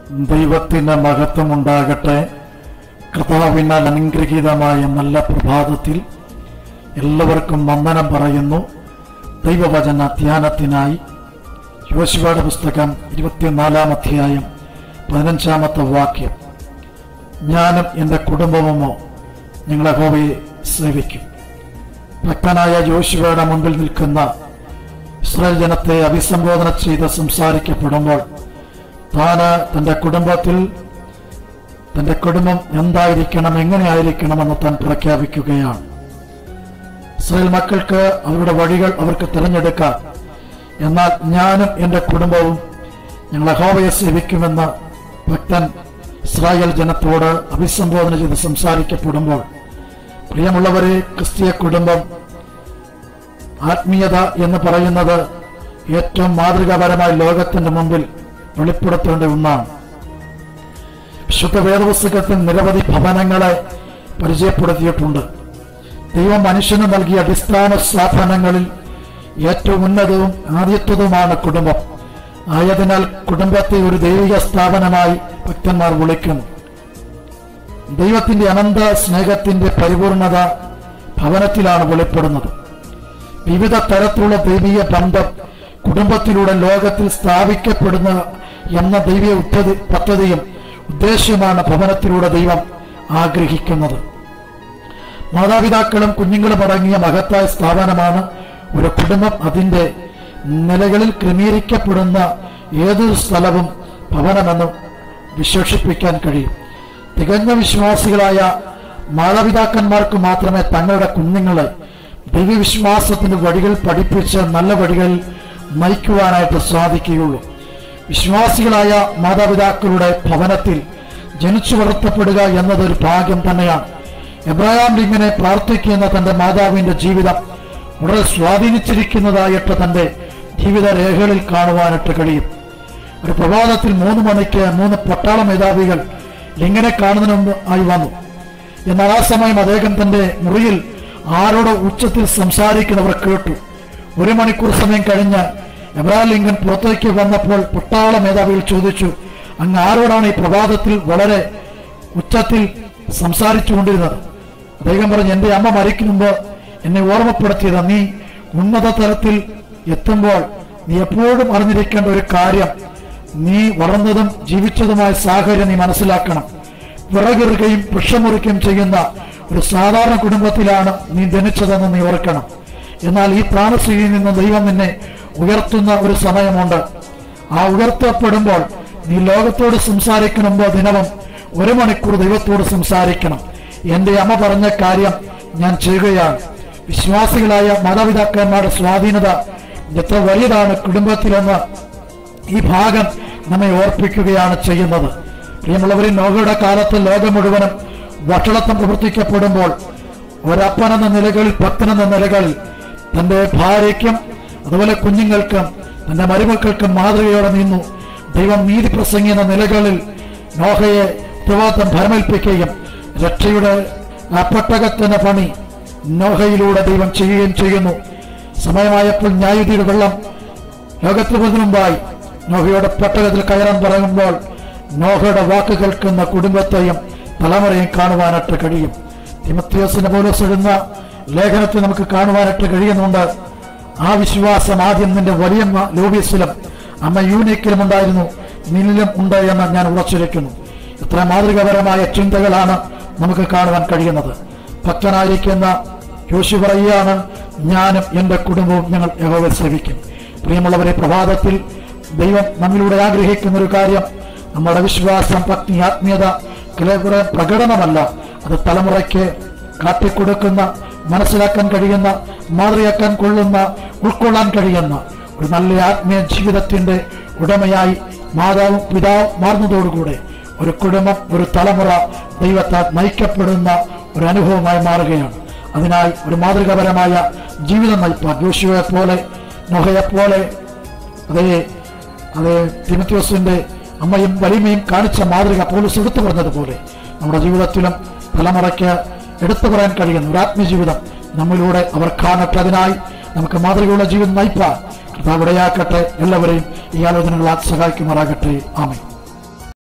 ദൈവത്തിന് മഹത്വമുണ്ടാകട്ടെ. കർത്താവിനാൽ അനുഗ്രഹീതമായ നല്ല പ്രഭാതത്തിൽ എല്ലാവർക്കും വന്ദനം പറയുന്നു. ദൈവവചന ധ്യാനത്തിനായി യോശുവയുടെ പുസ്തകം 24-ാം അധ്യായം 15-ാമത്തെ വാക്യം. ഞാനും എൻ്റെ കുടുംബവുമോ ഞങ്ങൾ യഹോവയെ സേവിക്കും. ഭക്തനായ യോശുവയുടെ മുൻപിൽ നിൽക്കുന്ന ഇസ്രായേൽ ജനത്തെ അഭിസംബോധന ചെയ്ത് സംസാരിക്കപ്പെടുമ്പോൾ തൻ്റെ കുടുംബം എന്തായിരിക്കണം, എങ്ങനെയായിരിക്കണമെന്ന് താൻ പ്രഖ്യാപിക്കുകയാണ്. ഇസ്രായേൽ മക്കൾക്ക് അവരുടെ വഴികൾ അവർക്ക് തിരഞ്ഞെടുക്കാം. എന്നാൽ ഞാനും എൻ്റെ കുടുംബവും ഞങ്ങൾ യഹോവയെ സേവിക്കുമെന്ന് ഭക്തൻ ഇസ്രായേൽ ജനത്തോട് അഭിസംബോധന ചെയ്ത് സംസാരിക്കപ്പെടുമ്പോൾ, പ്രിയമുള്ളവരെ, ക്രിസ്തീയ കുടുംബം ആത്മീയത എന്ന് പറയുന്നത് ഏറ്റവും മാതൃകാപരമായ ലോകത്തിന്റെ മുമ്പിൽ വെളിപ്പെടുത്തേണ്ട ഒന്നാണ്. വിശുദ്ധ വേദപുസ്തകത്തിൽ നിരവധി ഭവനങ്ങളെ പരിചയപ്പെടുത്തിയിട്ടുണ്ട്. ദൈവം മനുഷ്യന് നൽകിയ അടിസ്ഥാന സ്ഥാപനങ്ങളിൽ ഏറ്റവും ഉന്നതവും ആദ്യത്വതുമാണ് കുടുംബം. ആയതിനാൽ കുടുംബത്തെ ഒരു ദൈവിക സ്ഥാപനമായി ഭക്തന്മാർ വിളിക്കുന്നു. ദൈവത്തിന്റെ അനന്ത സ്നേഹത്തിന്റെ പരിപൂർണത ഭവനത്തിലാണ് വെളിപ്പെടുന്നത്. വിവിധ തരത്തിലുള്ള ദൈവീയ ബന്ധം കുടുംബത്തിലൂടെ ലോകത്തിൽ സ്ഥാപിക്കപ്പെടുന്ന എന്ന ദൈവീയ പദ്ധതിയും ഉദ്ദേശ്യമാണ് ഭവനത്തിലൂടെ ദൈവം ആഗ്രഹിക്കുന്നത്. മാതാപിതാക്കളും കുഞ്ഞുങ്ങളും അടങ്ങിയ മഹത്തായ സ്ഥാപനമാണ് ഒരു കുടുംബം. അതിൻ്റെ നിലകളിൽ ക്രമീകരിക്കപ്പെടുന്ന ഏതൊരു സ്ഥലവും ഭവനമെന്ന് വിശേഷിപ്പിക്കാൻ കഴിയും. തികഞ്ഞ വിശ്വാസികളായ മാതാപിതാക്കന്മാർക്ക് മാത്രമേ തങ്ങളുടെ കുഞ്ഞുങ്ങളെ ദൈവവിശ്വാസത്തിന്റെ വഴികൾ പഠിപ്പിച്ച് നല്ല വഴികളിൽ നയിക്കുവാനായിട്ട് സാധിക്കുകയുള്ളൂ. വിശ്വാസികളായ മാതാപിതാക്കളുടെ ഭവനത്തിൽ ജനിച്ചു വളർത്തപ്പെടുക എന്നതൊരു ഭാഗ്യം തന്നെയാണ്. എബ്രഹാം ലിങ്കനെ പ്രാർത്ഥിക്കുന്ന തന്റെ മാതാവിന്റെ ജീവിതം വളരെ സ്വാധീനിച്ചിരിക്കുന്നതായിട്ട് തന്റെ ജീവിത രേഖകളിൽ കാണുവാനായിട്ട് കഴിയും. ഒരു പ്രഭാതത്തിൽ 3 മണിക്ക് 3 പട്ടാള മേധാവികൾ ലിങ്കനെ കാണുന്നതിന് ആയി വന്നു. എന്നാൽ ആ സമയം അദ്ദേഹം തന്റെ മുറിയിൽ ആരോട് ഉച്ചത്തിൽ സംസാരിക്കുന്നവർ കേട്ടു. 1 മണിക്കൂർ സമയം കഴിഞ്ഞ് എബ്രഹാം ലിങ്കൻ പുറത്തേക്ക് വന്നപ്പോൾ പട്ടാള മേധാവികൾ ചോദിച്ചു, അങ്ങ് ആരോടാണ് ഈ പ്രഭാതത്തിൽ വളരെ ഉച്ചത്തിൽ സംസാരിച്ചു കൊണ്ടിരുന്നത്? അദ്ദേഹം പറഞ്ഞു, എൻ്റെ അമ്മ മരിക്കുമ്പോൾ എന്നെ ഓർമ്മപ്പെടുത്തിയത്, നീ ഉന്നത തലത്തിൽ എത്തുമ്പോൾ നീ എപ്പോഴും അറിഞ്ഞിരിക്കേണ്ട ഒരു കാര്യം, നീ വളർന്നതും ജീവിച്ചതുമായ സാഹചര്യം നീ മനസ്സിലാക്കണം. വിറകെറുകയും വൃക്ഷമുറിക്കുകയും ചെയ്യുന്ന ഒരു സാധാരണ കുടുംബത്തിലാണ് നീ ജനിച്ചതെന്ന് നീ ഓർക്കണം. എന്നാൽ ഈ പ്രാണശ്രീയിൽ നിന്ന് ദൈവം നിന്നെ ഉയർത്തുന്ന ഒരു സമയമുണ്ട്. ആ ഉയർത്തപ്പെടുമ്പോൾ നീ ലോകത്തോട് സംസാരിക്കണമെമ്പോൾ ദിനവും 1 മണിക്കൂർ ദൈവത്തോട് സംസാരിക്കണം. എൻ്റെ അമ്മ പറഞ്ഞ കാര്യം ഞാൻ ചെയ്യുകയാണ്. വിശ്വാസികളായ മാതാപിതാക്കന്മാരുടെ സ്വാധീനത എത്ര വലുതാണ് കുടുംബത്തിലെന്ന് ഈ ഭാഗം നമ്മെ ഓർപ്പിക്കുകയാണ് ചെയ്യുന്നത്. പ്രിയമുള്ളവരെ, നോഹയുടെ കാലത്ത് ലോകം മുഴുവനും വഷളത്വം പ്രവർത്തിക്കപ്പെടുമ്പോൾ ഒരപ്പനെന്ന നിലകളിൽ, ഭക്തനെന്ന നിലകളിൽ തൻ്റെ ഭാര്യയ്ക്കും അതുപോലെ കുഞ്ഞുങ്ങൾക്കും തൻ്റെ മരുമക്കൾക്കും മാതൃകയോടെ നിന്നു. ദൈവം നീതി പ്രസംഗി എന്ന നിലകളിൽ നോഹയെ ഉത്തരവാദിത്തം ഭരമേൽപ്പിക്കുകയും രക്ഷയുടെ പെട്ടകത്തിന്റെ പണി നോഹയിലൂടെ ദൈവം ചെയ്യുകയും ചെയ്യുന്നു. സമയമായപ്പോൾ ന്യായവിധിയുടെ വെള്ളം ലോകത്തിന് മുൻപായി നോഹയുടെ പെട്ടകത്തിൽ കയറാൻ പറയുമ്പോൾ നോഹയുടെ വാക്ക് കേൾക്കുന്ന കുടുംബത്തെയും തലമുറയും കാണുവാനായിട്ട് കഴിയും. തിമോഥെയോസിനെ പൗലോസ് എഴുതുന്ന ലേഖനത്തിൽ നമുക്ക് കാണുവാനായിട്ട് കഴിയുന്നുണ്ട്. ആ വിശ്വാസം ആദ്യം നിന്റെ വലിയ ലൂബീസിലും അമ്മ യൂനിക്കിലും ഉണ്ടായിരുന്നു, നിന്നിലും ഉണ്ട് എന്ന് ഞാൻ ഉറച്ചിരിക്കുന്നു. എത്ര മാതൃകാപരമായ ചിന്തകളാണ് നമുക്ക് കാണുവാൻ കഴിയുന്നത്. ഭക്തനായിരിക്കുന്ന യോശുവ പറയുകയാണ്, ഞാനും എൻ്റെ കുടുംബവും ഞങ്ങൾ യഹോവയെ സേവിക്കും. പ്രിയമുള്ളവരെ, പ്രഭാതത്തിൽ ദൈവം നമ്മിലൂടെ ആഗ്രഹിക്കുന്ന ഒരു കാര്യം, നമ്മുടെ വിശ്വാസം, ഭക്തി, ആത്മീയത കുറെ പ്രകടനമല്ല, അത് തലമുറയ്ക്ക് കാട്ടിക്കൊടുക്കുന്ന, മനസ്സിലാക്കാൻ കഴിയുന്ന, മാതൃകയാക്കാൻ ഉൾക്കൊള്ളാൻ കഴിയുന്ന ഒരു നല്ല ആത്മീയ ജീവിതത്തിന്റെ ഉടമയായി മാതാവും പിതാവും മാറുന്നതോടുകൂടെ ഒരു കുടുംബം, ഒരു തലമുറ ദൈവത്താൽ നയിക്കപ്പെടുന്ന ഒരു അനുഭവമായി മാറുകയാണ്. അതിനായി ഒരു മാതൃകാപരമായ ജീവിതം നയിപ്പാൻ യോശുവയെ പോലെ, നോഹയെ പോലെ, അതേ തിമോഥെയോസിന്റെ അമ്മയും വലിമയും കാണിച്ച മാതൃക പൗലോസ് എടുത്തു പറഞ്ഞതുപോലെ നമ്മുടെ ജീവിതത്തിലും തലമുറയ്ക്ക് എടുത്തു പറയാൻ കഴിയുന്ന ഒരു ആത്മീയജീവിതം നമ്മിലൂടെ അവർ കാണട്ടെ. അതിനായി നമുക്ക് മാതൃകയുള്ള ജീവിതം നയിപ്പാൻ കർത്താവ് ഇടയാക്കട്ടെ. എല്ലാവരെയും ഈ ആലോചനകളാൽ സഹായിക്കുമാറാകട്ടെ. ആമേൻ.